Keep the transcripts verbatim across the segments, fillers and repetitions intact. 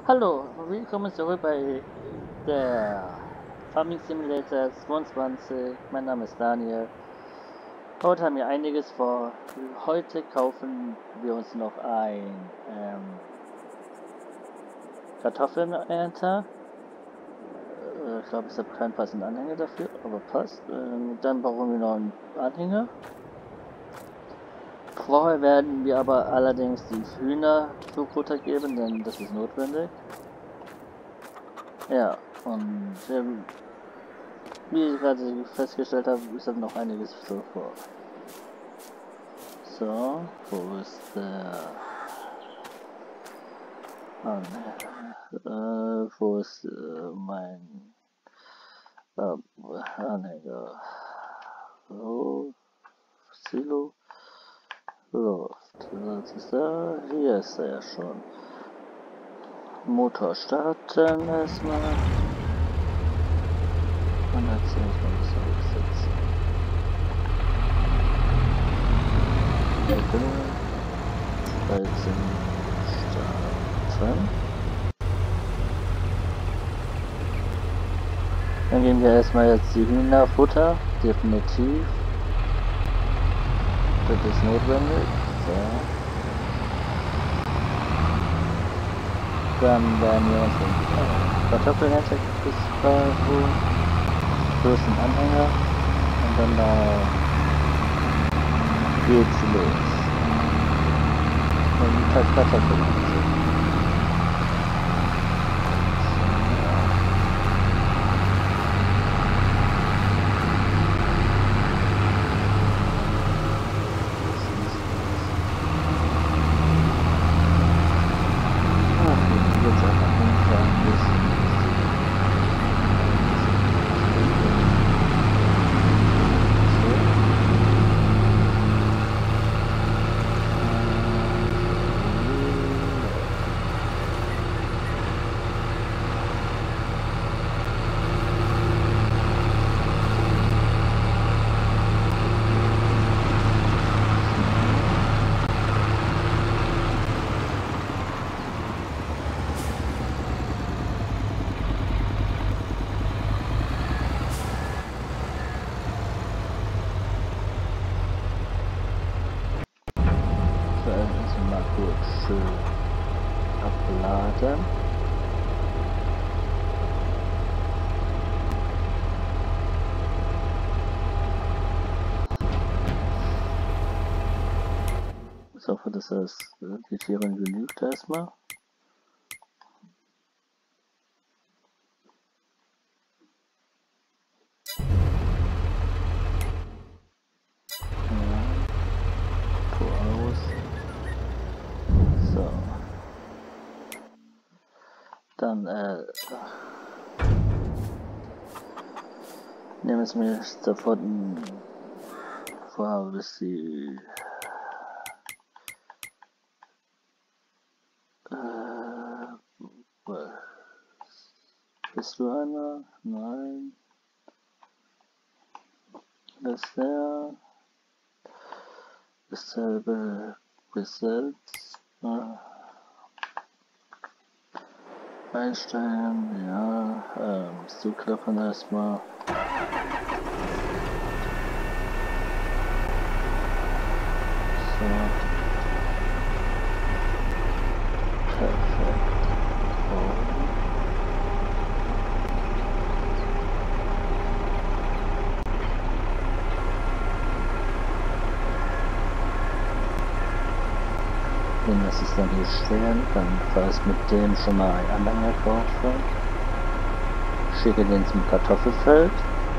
Hallo, willkommen zurück bei der Farming Simulator zweiundzwanzig. Mein Name ist Daniel. Heute haben wir einiges vor. Heute kaufen wir uns noch ein ähm, Kartoffelernter. Äh, ich glaube, ich habe keinen passenden Anhänger dafür, aber passt. Ähm, dann brauchen wir noch einen Anhänger. Vorher werden wir aber allerdings die Hühner Flugfutter geben, denn das ist notwendig. Ja, und ähm, wie ich gerade festgestellt habe, ist da noch einiges so vor. So, wo ist der... Ah, ne. Äh, wo ist äh, mein äh, Anhänger? So, Silo, Luft. Was ist da? Hier ist er ja schon. Motor starten erstmal. Und jetzt erstmal das aufsetzen. dreizehn starten. Dann geben wir erstmal jetzt die Hühnerfutter, definitiv. Das ist notwendig. So. Dann werden wir uns den Kartoffelernte holen, plus einen Anhänger und dann da geht's los. Und die Kartoffelernte. Mal kurz schön abladen. Ich hoffe, dass das die Tiere genügt erstmal. Dann äh, nehmen wir mir sofort vor, dass sie äh, bist du einer? Nein. Das ist der dasselbe besetzt. Äh, Einstellen, ja, ähm, zuklappen erstmal. So. Perfekt. Oh. Wenn das ist dann hier stehen, dann fahre ich mit dem schon mal ein Anhänger kaufen. Schicke den zum Kartoffelfeld.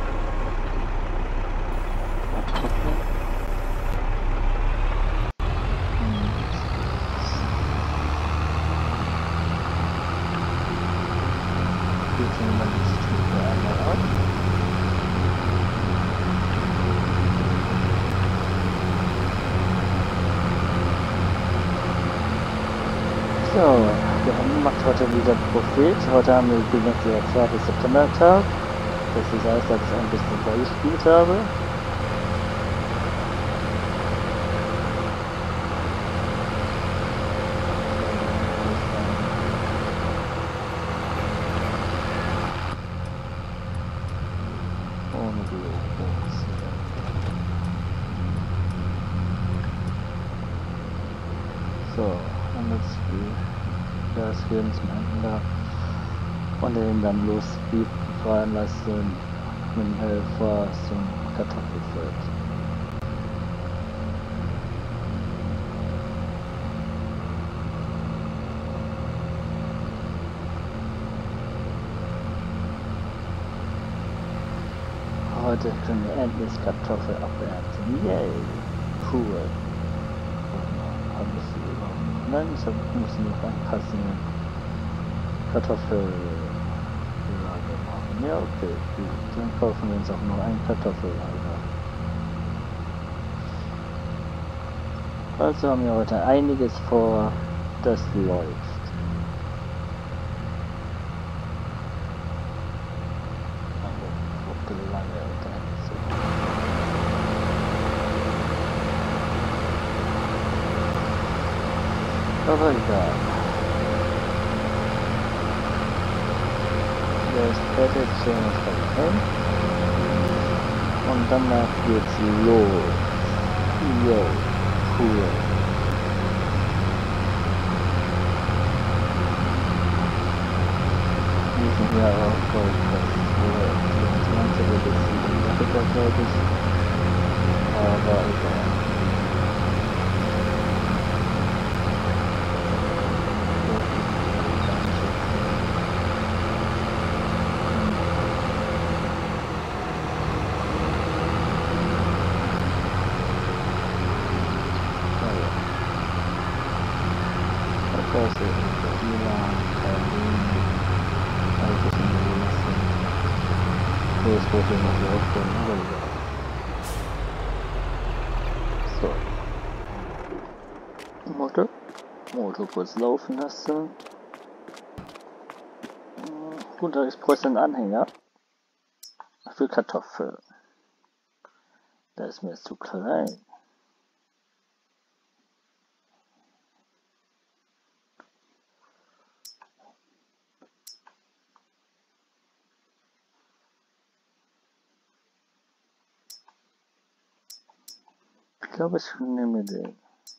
So, wir haben macht heute wieder Profit. Heute haben wir übrigens den zweiten September-Tag. Das heißt, dass ich ein bisschen vorgespielt habe. Gas geben zum Händler und den dann losfahren lassen mit dem Helfer zum Kartoffelfeld. Heute können wir endlich Kartoffel abernten. Yay! Cool. Haben wir sie überhaupt? Nein, ich hab, muss noch anpassen. Kartoffel machen. Ja, okay, gut. Dann kaufen wir uns auch noch ein Kartoffellager. Also haben wir heute einiges vor, das läuft. Aber egal. Das fertig schon hin. Und danach geht's los. Yo, cool. Wir sind ja auch voll das ganze Reduzieren, glaube ich. Aber egal. Das wollte ich noch so aufbauen, aber egal. So. Motor. Motor kurz laufen lassen. Gut, da ist Preuß ein Anhänger. Für Kartoffeln. Da ist mir jetzt zu klein. Ich glaube, ich nehme den.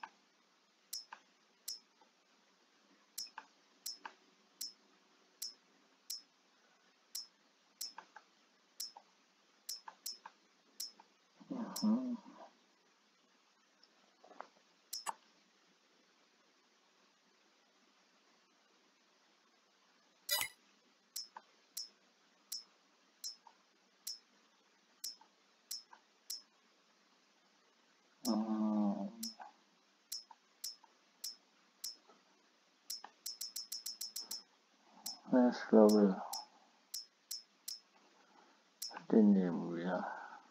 Mhm. Ich glaube, den nehmen wir.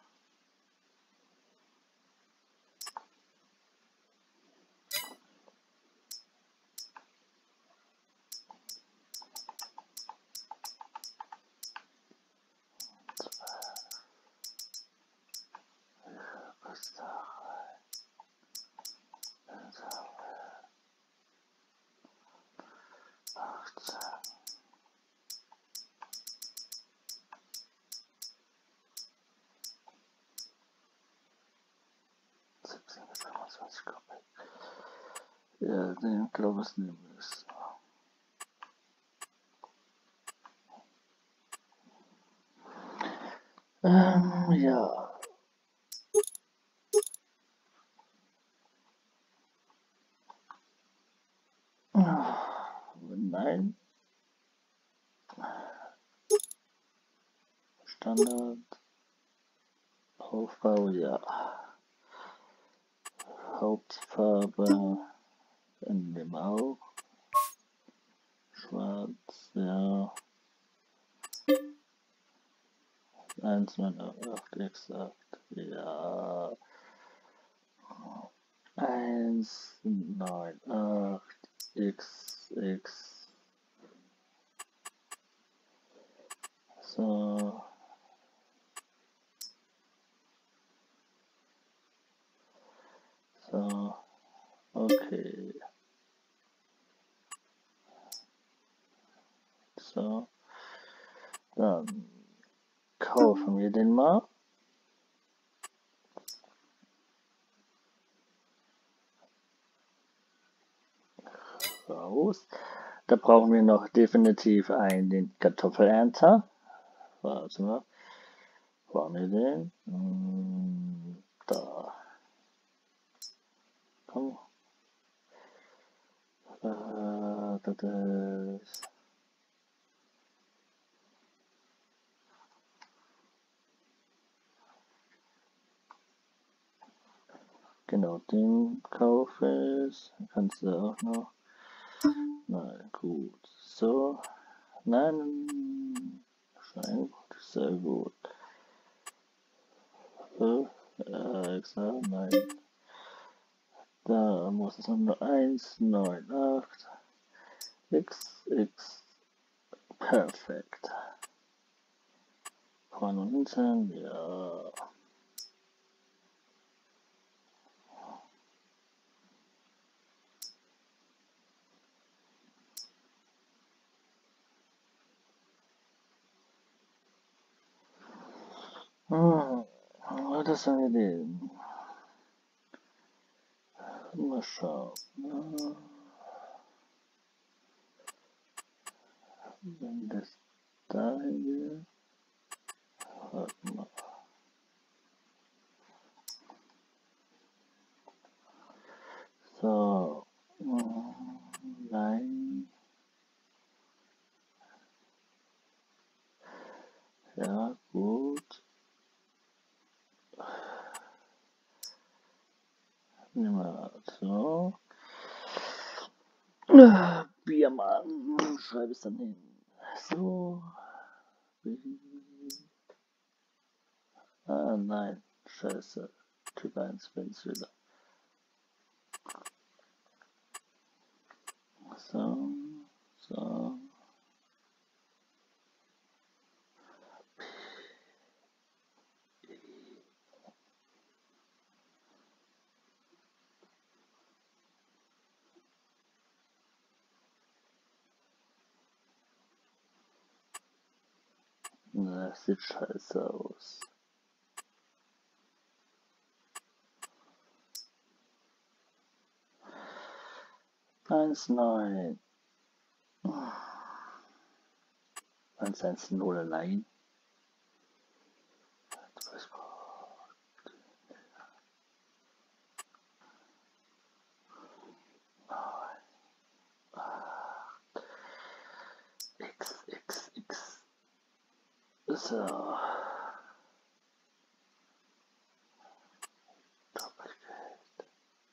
Was da rein? achtzehn. siebzehn bis fünfundzwanzig Kubik. Ja, den glaube ich nehmen müssen. Ähm, ja. Nein. Standard. Aufbau, ja. Hauptfarbe in dem auch. Schwarz, ja. eins neun acht exakt, ja. eins neun acht x x. So. So. Okay. So. Dann kaufen wir den mal. So. raus. Da brauchen wir noch definitiv einen Kartoffelernter. Warte mal. Wo haben wir den? Hm, da. Komm. Äh, das ist. Genau, den kaufe ich. Kannst du auch noch. Nein, gut. So. Nein. Schein gut. Sehr gut. Äh, äh, extra, nein. Da muss es noch eins, neun, acht. X, X. Perfekt. Vorne und hinten, ja. Hm, das haben wir den. Mal schauen. Ja. Wenn das dahin geht. Warte mal. So. Nein. Ja, gut. Nehmen wir so. Biermann. Schreibe es dann hin. So. Ah, nein. Scheiße. Typ eins bin's wieder. So. So. Das sieht scheiße aus. eins, neun. eins, eins, null allein. X, X, X. So. Doppelgeld.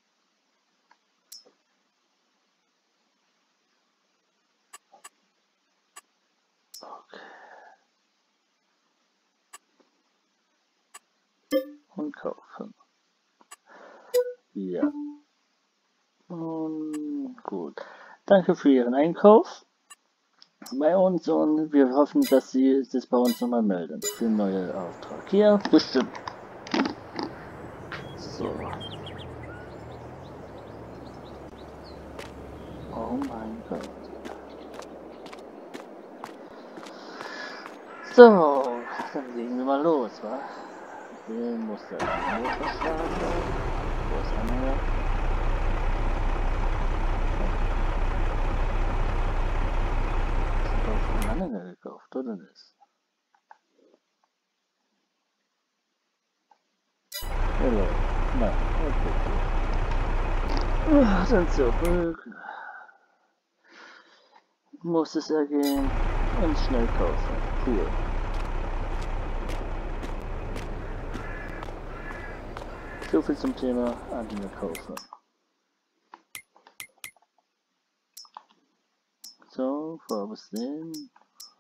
Okay. Und kaufen. Ja. Und gut. Danke für Ihren Einkauf bei uns und wir hoffen, dass Sie sich bei uns nochmal melden für einen neuen Auftrag. Hier, bestimmt. So. Oh mein Gott. So, dann legen wir mal los, wa? Hier muss der Motorstraße. Wo ist einer? Ist doch von Anhänger gekauft, oder nicht? Hallo. Nein, okay. Ah, dann zurück. Muss es ja gehen und schnell kaufen. Cool. So viel zum Thema Anhänger kaufen. So, vorbesehen.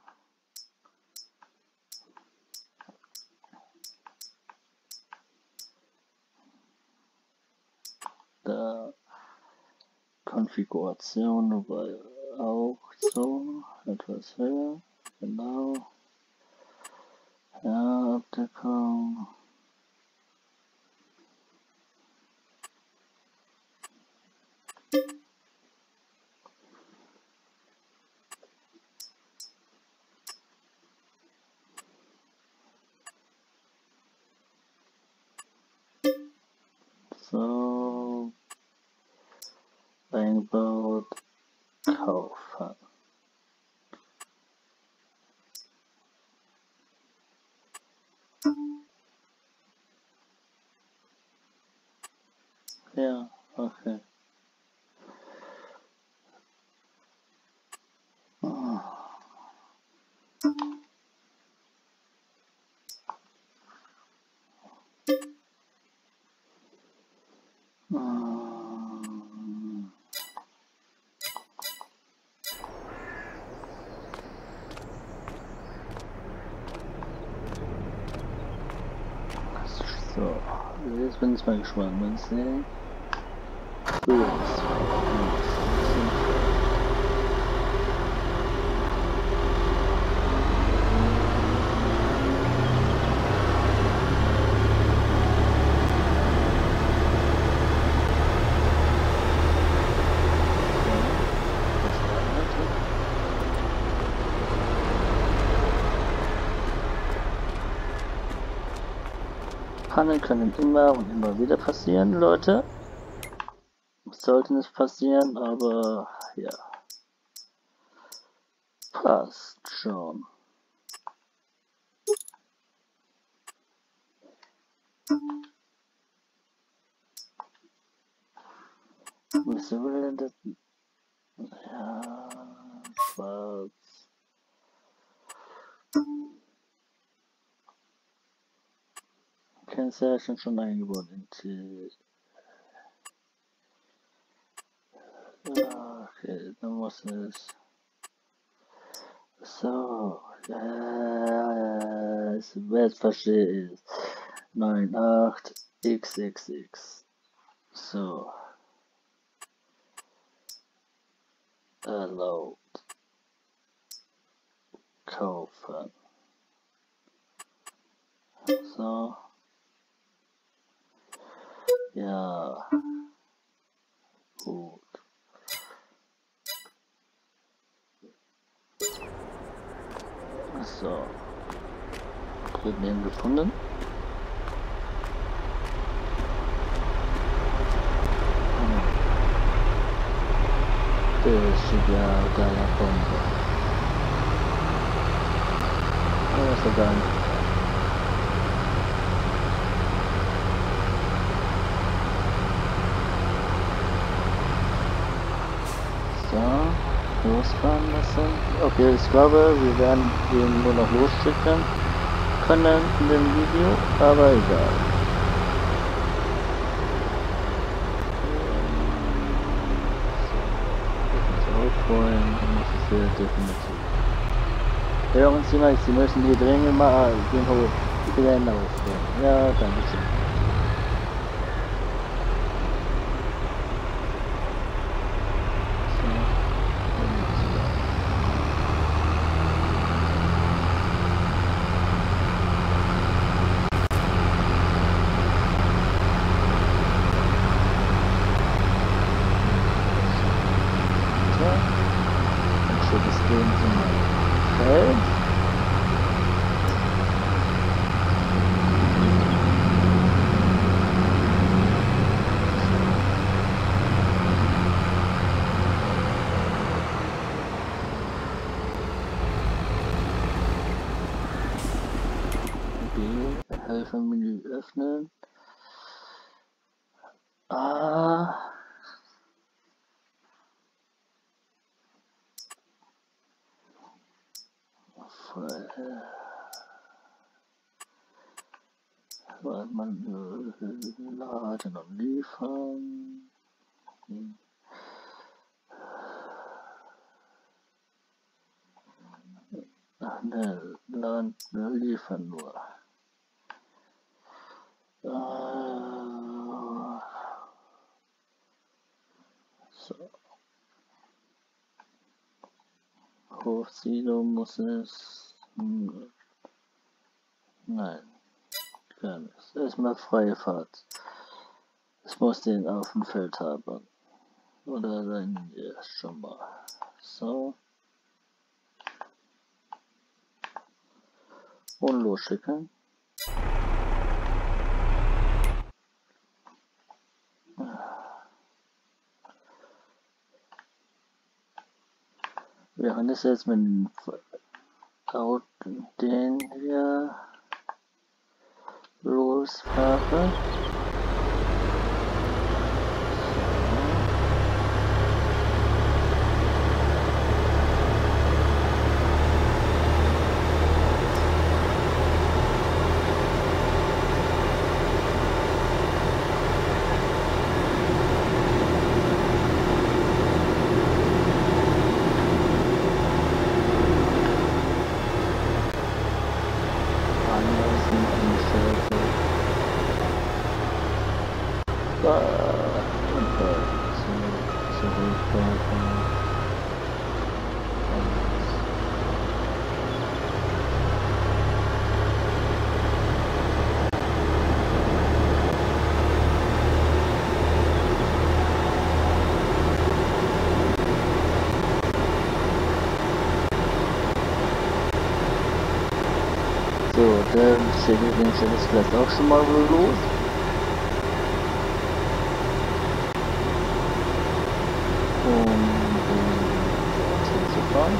Da Konfiguration war auch so etwas höher. Genau. Ja, Abdeckung. So. Eingebaut. kaufen. Ja, okay. So, jetzt bin ich mal gespannt, mal sehen. So, Pannen können immer und immer wieder passieren, Leute. Sollte nicht passieren, aber ja. Passt schon. Wieso will denn das? Ja, schwarz. Kennzeichen schon eingebaut in die. Ja, okay, dann muss es. So, ja, es wird verstehe ich. neun acht x x x. So. Erlaubt. Kaufen. So. Ja. Gut. So. Problem gefunden. Deshiga dalla bomba. Also dann. So, losfahren lassen. Okay, ich glaube, wir werden ihn nur noch losschicken können in dem Video, aber egal. Zurückholen, das ist sehr definitiv. Hören Sie mal, Sie müssen hier dringend mal den Gelände aufstellen. Ja, danke schön. Helfermenü öffnen. Ah. Man laden und liefern. Ach ne, laden, liefern nur. Uh, so. Hofsilo muss es. Hm. Nein, gar nicht. Erstmal freie Fahrt. Es muss den auf dem Feld haben. Oder dann ja, schon mal. So. Und losschicken. Wir haben das jetzt mit dem Auto, den hier losfahren. So, der Segel ist vielleicht auch schon mal los. Um dorthin zu fahren.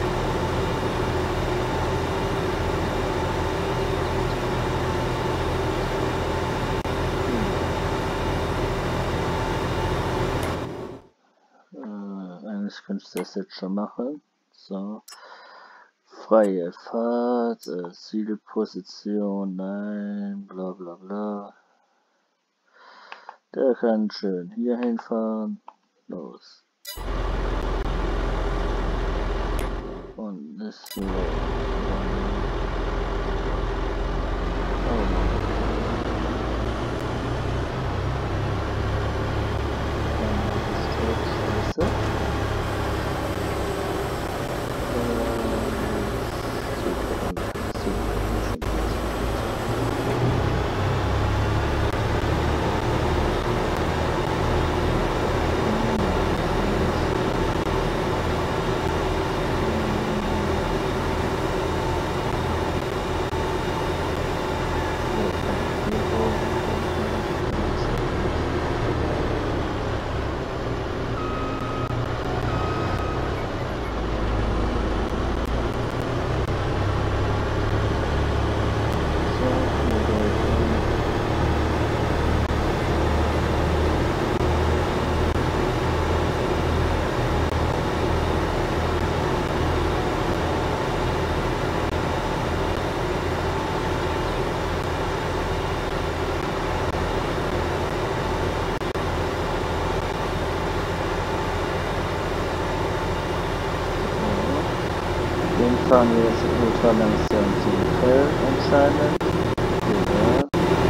Hm. Äh, eigentlich könnte ich das jetzt schon machen. So. Freie Fahrt, äh, Zielposition, nein, bla bla bla. Der kann schön hier hinfahren. Los. Und ist los. Oh Mann. Das ist tot, scheiße. Fahren wir jetzt ultra langsam zum Feld anscheinend. Ja.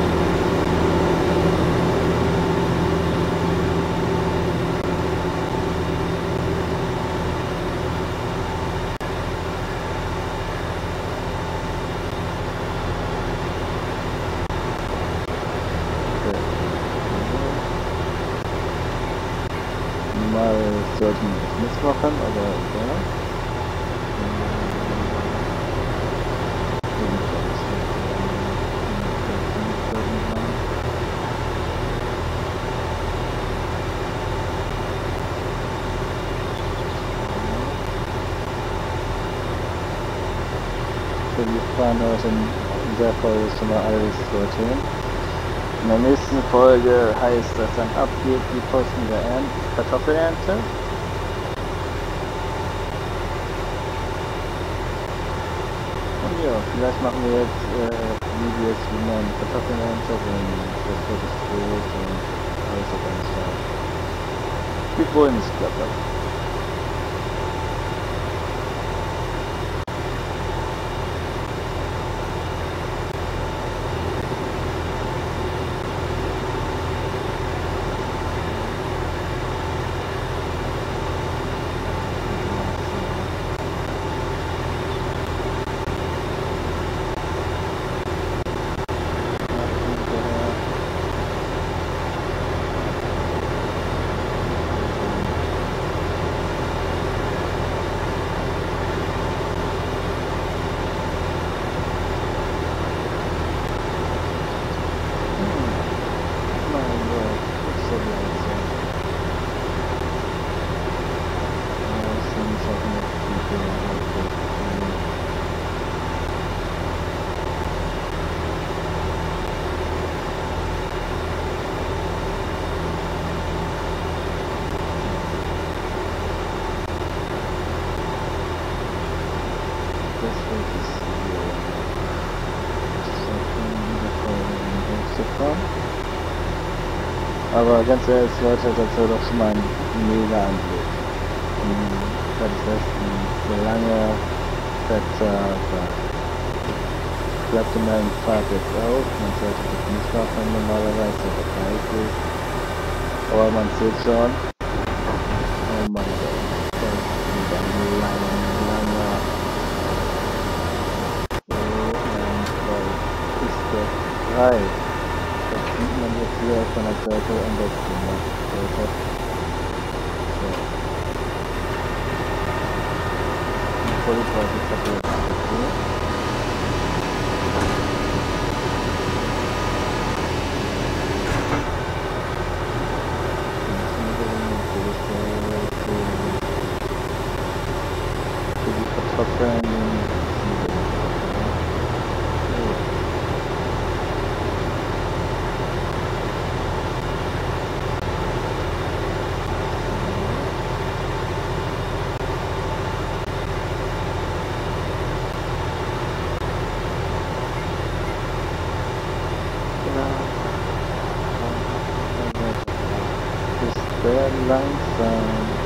Okay. Normal sollten wir das nicht machen, aber ja. Wir fahren heute in der Folge schon mal alles dorthin. In der nächsten Folge heißt das dann abgeht die Posten der Ernte, Kartoffelernte. Und ja, vielleicht machen wir jetzt äh, Videos, wie man Kartoffeln erntet und das wird es groß und alles auf einen Schlag. Wir wollen nicht klappen. Aber ganz ehrlich, Leute, das war doch schon mal ein mega Anblick. Das ist ein langer, fetter Tag. Ich klappte meinen Pfad jetzt auf, man sollte das nicht machen normalerweise, das dreißig. Aber man sieht schon, oh mein Gott, das ist ein langer, langer, oh mein Gott, ist der frei. Man jetzt hier von der Seite am besten macht. So. Die Polizei ist kaputt. Für die Kartoffeln. Sehr langsam.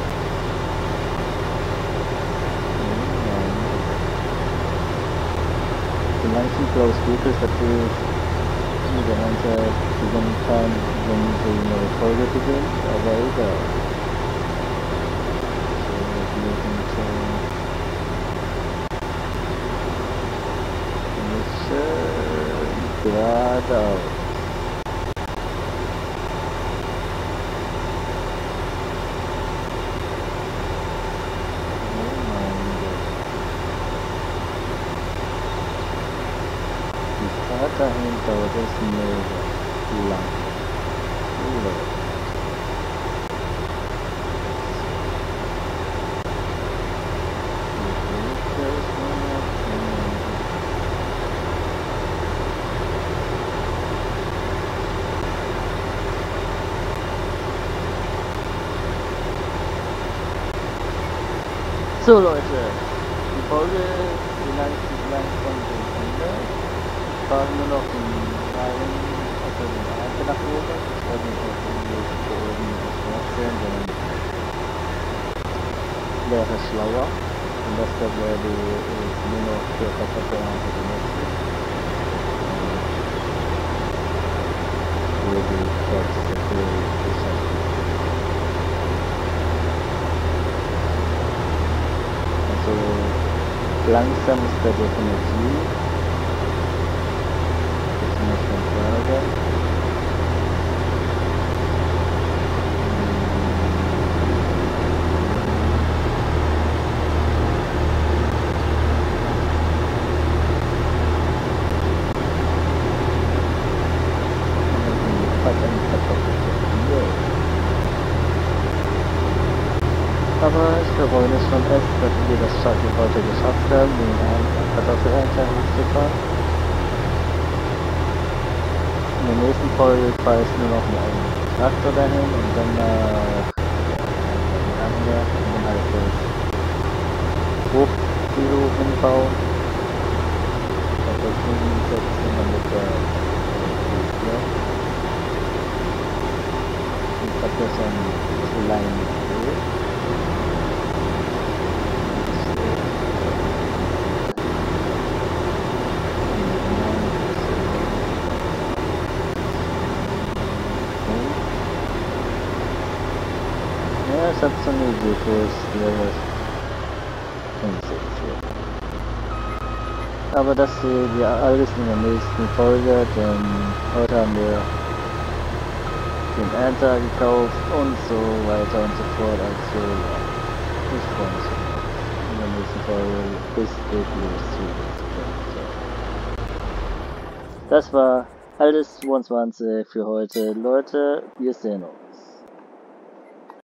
Die manchen Klaus gut ist, dass du mit der Ernte beginnen kann, wenn du eine neue Folge beginnst, aber egal. So, wir sind schon geradeaus. Dahin dauert es mega lang. So Leute, die Folge, wie lang ist die lang von dem Ende? Wir fahren nur noch den Reihen, also den Reihen nach oben. Ich werde nicht auf den Weg da oben nicht nachsehen, sondern wäre schlauer. Und das da werde ich nur noch für Kartoffelernte benutzen. Für die Texte, für die Geschäfte. Also langsam ist der definitiv. Aber ich bereue es schon echt, dass wir das Shuttle heute geschafft haben, den Kartoffelernte hochzufahren. In der nächsten Folge fahre ich nur noch mit einem Traktor dahin und dann nach äh, Anmerk und dann halt das Hochkilo hinbauen. Und das hinsetzen dann mit der hier. Ich habe ja schon einen kleinen Weg. Ich habe so eine Idee für das Level fünfzig. Aber das sehen wir alles in der nächsten Folge, denn heute haben wir den Ernter gekauft und so weiter und so fort. Also ja, ich freue mich schon in der nächsten Folge bis wirklich zu. Das war alles zweiundzwanzig für heute. Leute, wir sehen uns.